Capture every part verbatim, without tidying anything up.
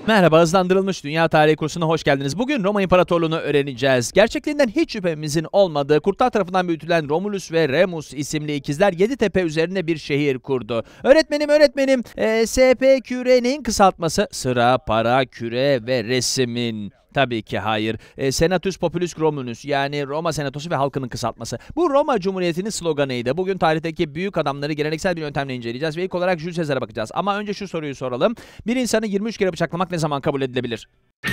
Merhaba, hızlandırılmış dünya tarihi kursuna hoş geldiniz. Bugün Roma İmparatorluğunu öğreneceğiz. Gerçekliğinden hiç şüphemizin olmadığı, kurtlar tarafından büyütülen Romulus ve Remus isimli ikizler Yeditepe üzerine bir şehir kurdu. Öğretmenim, öğretmenim, e, S P Q R neyin kısaltması? Sıra, para, küre ve resimin. Tabii ki hayır. E, Senatus Populus Romanus, yani Roma Senatosu ve halkının kısaltması. Bu Roma Cumhuriyeti'nin sloganıydı. Bugün tarihteki büyük adamları geleneksel bir yöntemle inceleyeceğiz ve ilk olarak Jules Caesar'a bakacağız. Ama önce şu soruyu soralım. Bir insanı yirmi üç kere bıçaklamak ne zaman kabul edilebilir?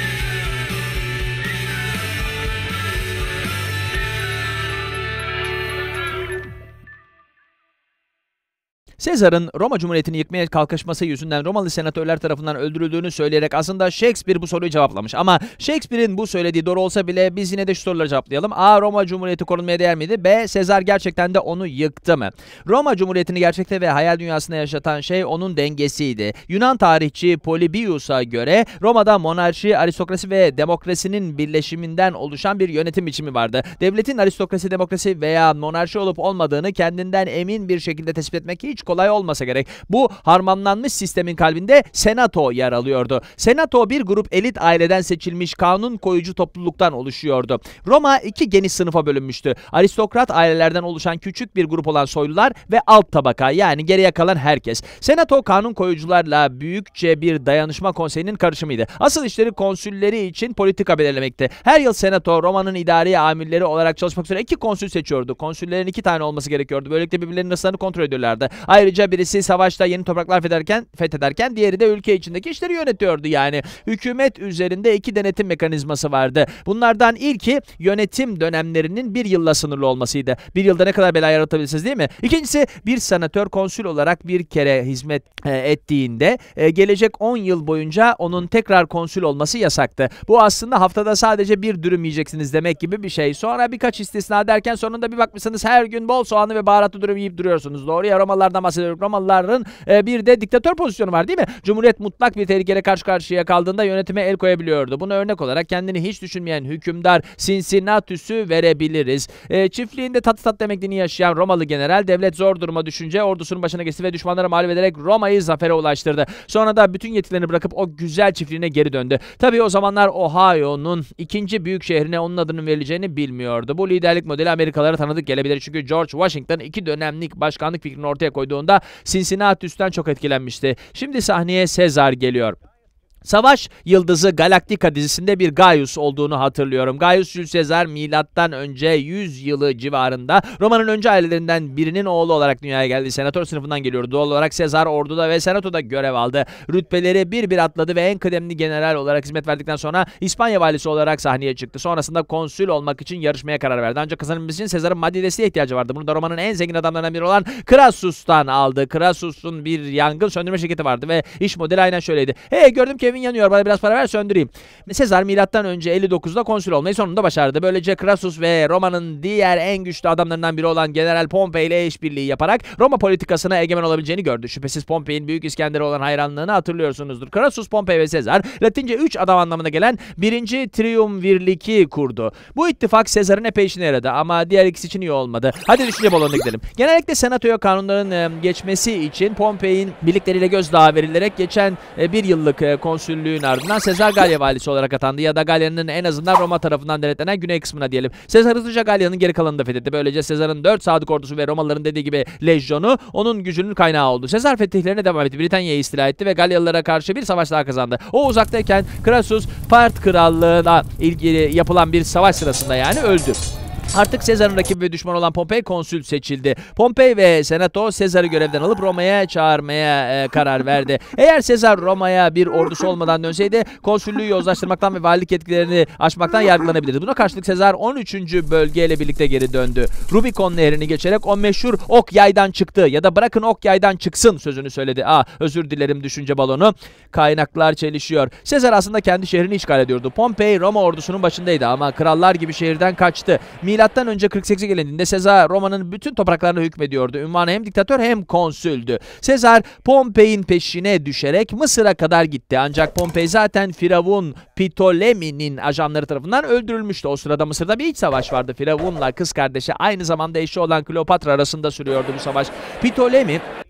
Sezar'ın Roma Cumhuriyeti'ni yıkmaya kalkışması yüzünden Romalı senatörler tarafından öldürüldüğünü söyleyerek aslında Shakespeare bu soruyu cevaplamış. Ama Shakespeare'in bu söylediği doğru olsa bile biz yine de şu soruları cevaplayalım. A. Roma Cumhuriyeti korunmaya değer miydi? B. Sezar gerçekten de onu yıktı mı? Roma Cumhuriyeti'ni gerçekte ve hayal dünyasında yaşatan şey onun dengesiydi. Yunan tarihçi Polybius'a göre Roma'da monarşi, aristokrasi ve demokrasinin birleşiminden oluşan bir yönetim biçimi vardı. Devletin aristokrasi, demokrasi veya monarşi olup olmadığını kendinden emin bir şekilde tespit etmek hiç kolay olmasa gerek. Bu harmanlanmış sistemin kalbinde senato yer alıyordu. Senato bir grup elit aileden seçilmiş kanun koyucu topluluktan oluşuyordu. Roma iki geniş sınıfa bölünmüştü. Aristokrat ailelerden oluşan küçük bir grup olan soylular ve alt tabaka, yani geriye kalan herkes. Senato kanun koyucularla büyükçe bir dayanışma konseyinin karışımıydı. Asıl işleri konsülleri için politika belirlemekti. Her yıl senato Roma'nın idari amirleri olarak çalışmak üzere iki konsül seçiyordu. Konsüllerin iki tane olması gerekiyordu. Böylelikle birbirlerinin hırslarını kontrol ediyorlardı. Ayrıca birisi savaşta yeni topraklar fethederken, fethederken diğeri de ülke içindeki işleri yönetiyordu yani. Hükümet üzerinde iki denetim mekanizması vardı. Bunlardan ilki yönetim dönemlerinin bir yılla sınırlı olmasıydı. Bir yılda ne kadar bela yaratabilirsiniz, değil mi? İkincisi, bir senatör konsül olarak bir kere hizmet e, ettiğinde e, gelecek on yıl boyunca onun tekrar konsül olması yasaktı. Bu aslında haftada sadece bir dürüm yiyeceksiniz demek gibi bir şey. Sonra birkaç istisna derken sonunda bir bakmışsınız her gün bol soğanlı ve baharatlı dürüm yiyip duruyorsunuz. Doğru ya, Romalılardan bahsediyoruz. Romalıların e, bir de diktatör pozisyonu var, değil mi? Cumhuriyet mutlak bir tehlikeyle karşı karşıya kaldığında yönetime el koyabiliyordu. Buna örnek olarak kendini hiç düşünmeyen hükümdar Cincinnatus'u verebiliriz. E, çiftliğinde tatlı tatlı emekliliğini yaşayan Romalı general devlet zor duruma düşünce ordusunun başına geçti ve düşmanlara mağlup ederek Roma'yı zafere ulaştırdı. Sonra da bütün yetkilerini bırakıp o güzel çiftliğine geri döndü. Tabii o zamanlar Ohio'nun ikinci büyük şehrine onun adının verileceğini bilmiyordu. Bu liderlik modeli Amerikalılara tanıdık gelebilir. Çünkü George Washington iki dönemlik başkanlık fikrini ortaya koyduğunda Cincinnatus'tan çok etkilenmişti. Şimdi sahneye Sezar geliyor. Savaş Yıldızı Galactica dizisinde bir Gaius olduğunu hatırlıyorum. Gaius Julius Caesar milattan önce yüz yılı civarında Roma'nın önce ailelerinden birinin oğlu olarak dünyaya geldi. Senatör sınıfından geliyordu. Doğal olarak Caesar orduda ve senatoda görev aldı. Rütbeleri bir bir atladı ve en kıdemli general olarak hizmet verdikten sonra İspanya valisi olarak sahneye çıktı. Sonrasında konsül olmak için yarışmaya karar verdi. Ancak kazanılması için Caesar'ın maddi desteğe ihtiyacı vardı. Bunu da Roma'nın en zengin adamlarından biri olan Crassus'tan aldı. Crassus'un bir yangın söndürme şirketi vardı ve iş modeli aynen şöyleydi. Hey, gördüm ki evin yanıyor, bana biraz para ver söndüreyim. Sezar milattan önce elli dokuzda konsül olmayı sonunda başardı. Böylece Crassus ve Roma'nın diğer en güçlü adamlarından biri olan General Pompey ile işbirliği yaparak Roma politikasına egemen olabileceğini gördü. Şüphesiz Pompey'in Büyük İskender'e olan hayranlığını hatırlıyorsunuzdur. Crassus, Pompey ve Sezar Latince üç adam anlamına gelen birinci Triumvirlik'i kurdu. Bu ittifak Sezar'ın epey işine yaradı ama diğer ikisi için iyi olmadı. Hadi düşünce balonuna gidelim. Genellikle senatoya kanunların e, geçmesi için Pompey'in birlikleriyle gözdağı verilerek geçen e, bir yıllık e, konsüllüğün ardından Sezar Galya valisi olarak atandı ya da Galya'nın en azından Roma tarafından denetlenen güney kısmına diyelim. Sezar hızlıca Galya'nın geri kalanını da fethetti. Böylece Sezar'ın dört sadık ordusu ve Romalıların dediği gibi lejyonu onun gücünün kaynağı oldu. Sezar fetihlerine devam etti. Britanya'yı istila etti ve Galyalılara karşı bir savaş daha kazandı. O uzaktayken Crassus Part krallığına ilgili yapılan bir savaş sırasında yani öldü. Artık Sezar'ın rakibi ve düşmanı olan Pompey konsül seçildi. Pompey ve Senato Sezar'ı görevden alıp Roma'ya çağırmaya e, karar verdi. Eğer Sezar Roma'ya bir ordusu olmadan dönseydi konsüllüğü yozlaştırmaktan ve valilik yetkilerini aşmaktan yargılanabilirdi. Buna karşılık Sezar on üçüncü bölgeyle birlikte geri döndü. Rubikon nehrini geçerek o meşhur ok yaydan çıktı ya da bırakın ok yaydan çıksın sözünü söyledi. Aa, özür dilerim düşünce balonu. Kaynaklar çelişiyor. Sezar aslında kendi şehrini işgal ediyordu. Pompey Roma ordusunun başındaydı ama krallar gibi şehirden kaçtı. Milattan önce kırk sekize gelindiğinde Sezar Roma'nın bütün topraklarına hükmediyordu. Ünvanı hem diktatör hem konsüldü. Sezar Pompey'in peşine düşerek Mısır'a kadar gitti. Ancak Pompey zaten Firavun Ptolemi'nin ajanları tarafından öldürülmüştü. O sırada Mısır'da bir iç savaş vardı. Firavun'la kız kardeşi aynı zamanda eşi olan Kleopatra arasında sürüyordu bu savaş. Ptolemy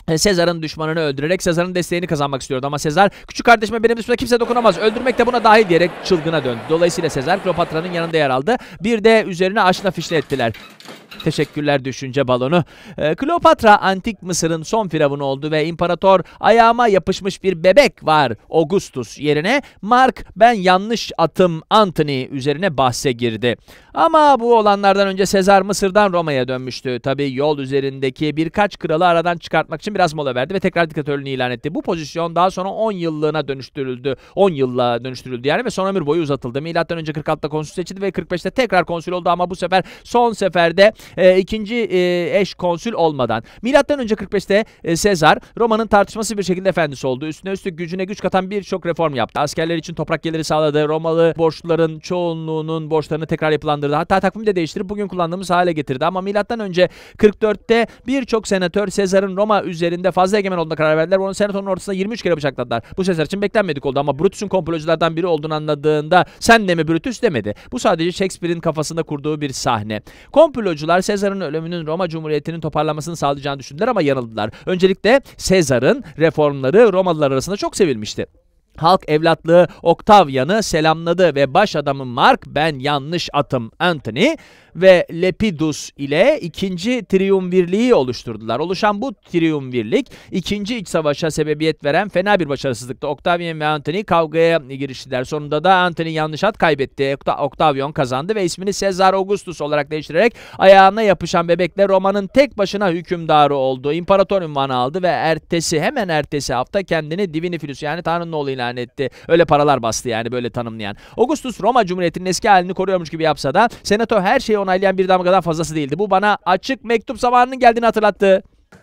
Sezar'ın düşmanını öldürerek Sezar'ın desteğini kazanmak istiyordu ama Sezar küçük kardeşime benim dışımda kimse dokunamaz, öldürmek de buna dahil diyerek çılgına döndü. Dolayısıyla Sezar Kleopatra'nın yanında yer aldı. Bir de üzerine aşna fişle ettiler. Teşekkürler düşünce balonu. Ee, Kleopatra antik Mısır'ın son firavunu oldu ve imparator ayağıma yapışmış bir bebek var Augustus yerine Mark ben yanlış atım Antony üzerine bahse girdi. Ama bu olanlardan önce Sezar Mısır'dan Roma'ya dönmüştü. Tabi yol üzerindeki birkaç kralı aradan çıkartmak için biraz mola verdi ve tekrar diktatörlüğünü ilan etti. Bu pozisyon daha sonra on yıllığına dönüştürüldü. on yılla dönüştürüldü yani ve son ömür boyu uzatıldı. Milattan önce kırk altıda konsül seçildi ve kırk beşte tekrar konsül oldu ama bu sefer son seferde e, ikinci e, eş konsül olmadan. Milattan önce kırk beşte e, Sezar Roma'nın tartışmasız bir şekilde efendisi oldu. Üstüne üstlük gücüne güç katan birçok reform yaptı. Askerler için toprak geliri sağladı. Romalı borçluların çoğunluğunun borçlarını tekrar yapılandırdı. Hatta takvimi de değiştirip bugün kullandığımız hale getirdi. Ama milattan önce kırk dörtte birçok senatör Sezar'ın Roma üzerinde fazla egemen olduğuna karar verdiler. Onun senatonun ortasında yirmi üç kere bıçakladılar. Bu Sezar için beklenmedik oldu ama Brutus'un komploculardan biri olduğunu anladığında sen de mi Brutus demedi. Bu sadece Shakespeare'in kafasında kurduğu bir sahne. Komplocular Sezar'ın ölümünün Roma Cumhuriyeti'nin toparlanmasını sağlayacağını düşündüler ama yanıldılar. Öncelikle Sezar'ın reformları Romalılar arasında çok sevilmişti. Halk evlatlığı Octavian'ı selamladı ve baş adamı Mark ben yanlış atım Antony ve Lepidus ile ikinci triumvirliği oluşturdular. Oluşan bu triumvirlik ikinci iç savaşa sebebiyet veren fena bir başarısızlıktı. Octavian ve Antony kavgaya giriştiler. Sonunda da Antony yanlış at kaybetti. Octavian kazandı ve ismini Caesar Augustus olarak değiştirerek ayağına yapışan bebekle Roma'nın tek başına hükümdarı oldu. İmparator unvanı aldı ve ertesi hemen ertesi hafta kendini Divini Filus yani Tanrı'nın oğlu ilan etti. Öyle paralar bastı yani böyle tanımlayan. Augustus Roma Cumhuriyeti'nin eski halini koruyormuş gibi yapsa da Senato her şeyi onaylayan bir damgadan fazlası değildi. Bu bana açık mektup zamanının geldiğini hatırlattı.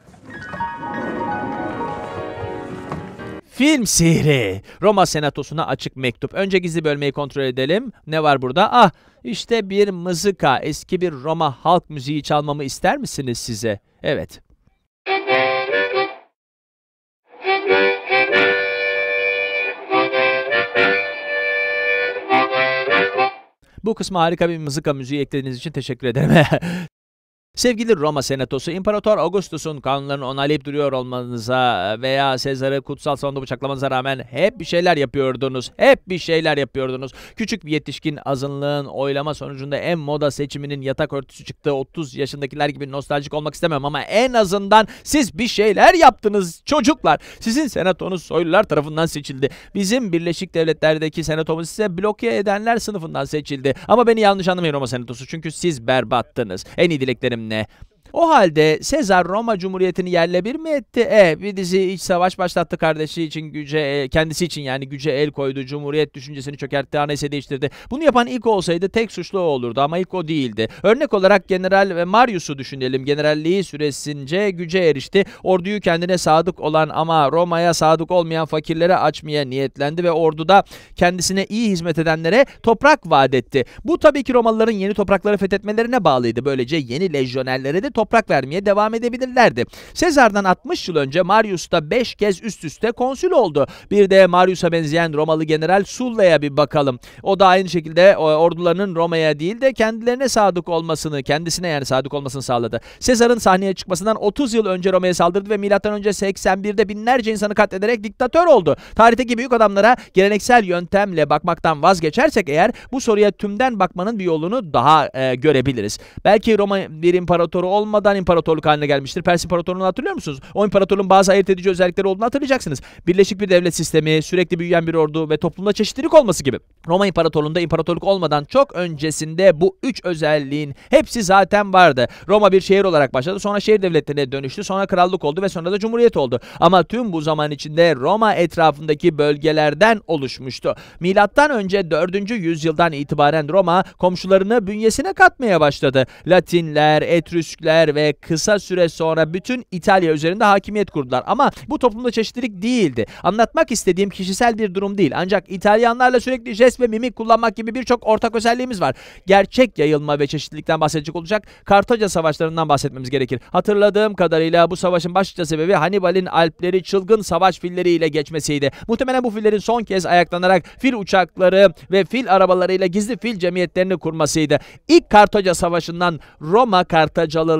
Film sihri. Roma Senatosu'na açık mektup. Önce gizli bölmeyi kontrol edelim. Ne var burada? Ah, işte bir mızıka. Eski bir Roma halk müziği çalmamı ister misiniz size? Evet. Bu kısma harika bir mızıka müziği eklediğiniz için teşekkür ederim. Sevgili Roma Senatosu, İmparator Augustus'un kanunlarını onaylayıp duruyor olmanıza veya Sezar'ı kutsal salonda bıçaklamanıza rağmen hep bir şeyler yapıyordunuz. Hep bir şeyler yapıyordunuz. Küçük bir yetişkin azınlığın oylama sonucunda en moda seçiminin yatak örtüsü çıktığı otuz yaşındakiler gibi nostaljik olmak istemem ama en azından siz bir şeyler yaptınız çocuklar. Sizin senatonuz soylular tarafından seçildi. Bizim Birleşik Devletler'deki senatomuz ise bloke edenler sınıfından seçildi. Ama beni yanlış anlamayın Roma Senatosu çünkü siz berbattınız. En iyi dileklerim ne? O halde Sezar Roma Cumhuriyeti'ni yerle bir mi etti? E, bir dizi iç savaş başlattı kardeşi için güce, kendisi için yani güce el koydu. Cumhuriyet düşüncesini çökertti, anayasa değiştirdi. Bunu yapan ilk olsaydı tek suçlu o olurdu ama ilk o değildi. Örnek olarak General Marius'u düşünelim. Generalliği süresince güce erişti. Orduyu kendine sadık olan ama Roma'ya sadık olmayan fakirlere açmaya niyetlendi ve orduda kendisine iyi hizmet edenlere toprak vaat etti. Bu tabii ki Romalıların yeni toprakları fethetmelerine bağlıydı. Böylece yeni lejyonerlere de toprak vermeye devam edebilirlerdi. Sezar'dan altmış yıl önce Marius da beş kez üst üste konsül oldu. Bir de Marius'a benzeyen Romalı general Sulla'ya bir bakalım. O da aynı şekilde ordularının Roma'ya değil de kendilerine sadık olmasını, kendisine yani sadık olmasını sağladı. Sezar'ın sahneye çıkmasından otuz yıl önce Roma'ya saldırdı ve milattan önce seksen birde binlerce insanı katlederek diktatör oldu. Tarihteki büyük adamlara geleneksel yöntemle bakmaktan vazgeçersek eğer bu soruya tümden bakmanın bir yolunu daha e, görebiliriz. Belki Roma bir imparatoru olmadan imparatorluk haline gelmiştir. Pers İmparatorluğunu hatırlıyor musunuz? O imparatorluğun bazı ayırt edici özellikleri olduğunu hatırlayacaksınız. Birleşik bir devlet sistemi, sürekli büyüyen bir ordu ve toplumda çeşitlilik olması gibi. Roma İmparatorluğu'nda imparatorluk olmadan çok öncesinde bu üç özelliğin hepsi zaten vardı. Roma bir şehir olarak başladı, sonra şehir devletlerine dönüştü, sonra krallık oldu ve sonra da cumhuriyet oldu. Ama tüm bu zaman içinde Roma etrafındaki bölgelerden oluşmuştu. Milattan önce dördüncü yüzyıldan itibaren Roma komşularını bünyesine katmaya başladı. Latinler, Etrüskler ve kısa süre sonra bütün İtalya üzerinde hakimiyet kurdular. Ama bu toplumda çeşitlilik değildi. Anlatmak istediğim kişisel bir durum değil. Ancak İtalyanlarla sürekli jest ve mimik kullanmak gibi birçok ortak özelliğimiz var. Gerçek yayılma ve çeşitlilikten bahsedecek olacak Kartaca savaşlarından bahsetmemiz gerekir. Hatırladığım kadarıyla bu savaşın başlıca sebebi Hannibal'in Alpleri çılgın savaş filleriyle geçmesiydi. Muhtemelen bu fillerin son kez ayaklanarak fil uçakları ve fil arabalarıyla gizli fil cemiyetlerini kurmasıydı. İlk Kartaca Savaşı'ndan Roma Kartacalıları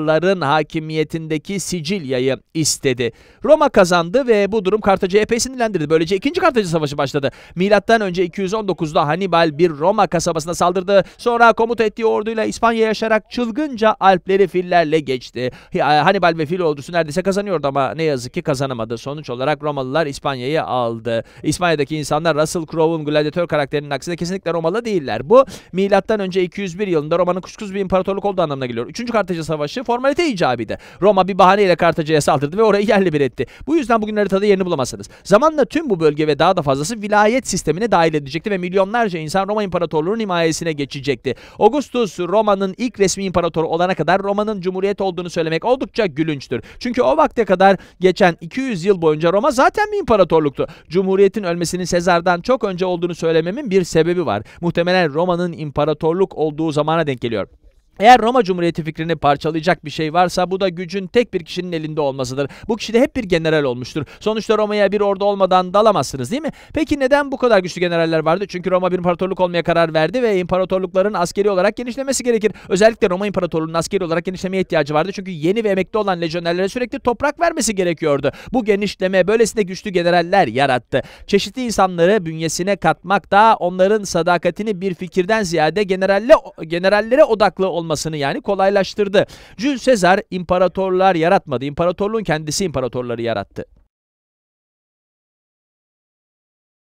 Romalıların hakimiyetindeki Sicilya'yı istedi. Roma kazandı ve bu durum Kartaca'yı epey sinirlendirdi. Böylece ikinci Kartaca Savaşı başladı. Milattan önce iki yüz on dokuzda Hannibal bir Roma kasabasına saldırdı. Sonra komuta ettiği orduyla İspanya'ya aşarak çılgınca Alpleri fillerle geçti. Hannibal ve fil ordusu neredeyse kazanıyordu ama ne yazık ki kazanamadı. Sonuç olarak Romalılar İspanya'yı aldı. İspanya'daki insanlar Russell Crowe'un gladyatör karakterinin aksine kesinlikle Romalı değiller. Bu milattan önce iki yüz bir yılında Roma'nın kuşkusuz bir imparatorluk olduğu anlamına geliyor. Üçüncü Kartaca Savaşı formalite icabıydı. Roma bir bahaneyle Kartaca'ya saldırdı ve orayı yerle bir etti. Bu yüzden bugün haritada yerini bulamazsınız. Zamanla tüm bu bölge ve daha da fazlası vilayet sistemine dahil edilecekti ve milyonlarca insan Roma İmparatorluğu'nun himayesine geçecekti. Augustus Roma'nın ilk resmi imparatoru olana kadar Roma'nın cumhuriyet olduğunu söylemek oldukça gülünçtür. Çünkü o vakte kadar geçen iki yüz yıl boyunca Roma zaten bir imparatorluktu. Cumhuriyetin ölmesinin Sezar'dan çok önce olduğunu söylememin bir sebebi var. Muhtemelen Roma'nın imparatorluk olduğu zamana denk geliyor. Eğer Roma Cumhuriyeti fikrini parçalayacak bir şey varsa bu da gücün tek bir kişinin elinde olmasıdır. Bu kişi de hep bir general olmuştur. Sonuçta Roma'ya bir ordu olmadan dalamazsınız değil mi? Peki neden bu kadar güçlü generaller vardı? Çünkü Roma bir imparatorluk olmaya karar verdi ve imparatorlukların askeri olarak genişlemesi gerekir. Özellikle Roma İmparatorluğu'nun askeri olarak genişlemeye ihtiyacı vardı. Çünkü yeni ve emekli olan lejyonerlere sürekli toprak vermesi gerekiyordu. Bu genişleme böylesine güçlü generaller yarattı. Çeşitli insanları bünyesine katmak da onların sadakatini bir fikirden ziyade generalle, generallere odaklı olmasını olmasını yani kolaylaştırdı. Jules Caesar imparatorlar yaratmadı. İmparatorluğun kendisi imparatorları yarattı.